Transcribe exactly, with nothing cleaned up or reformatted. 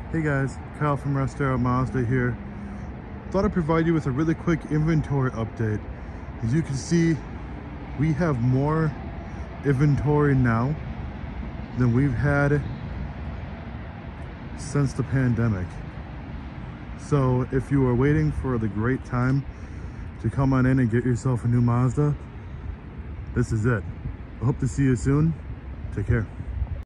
Hey guys, Kyle from Russ Darrow Mazda here. Thought I'd provide you with a really quick inventory update. As you can see, we have more inventory now than we've had since the pandemic. So if you are waiting for the great time to come on in and get yourself a new Mazda, this is it. I hope to see you soon. Take care.